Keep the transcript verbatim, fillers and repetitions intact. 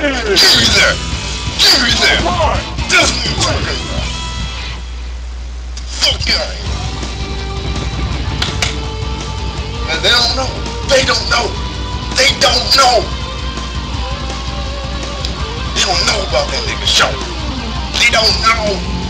Give me that! Give me that! That's what I'm talking about! Fuck yeah! And they don't know! They don't know! They don't know! They don't know about that nigga show! They don't know!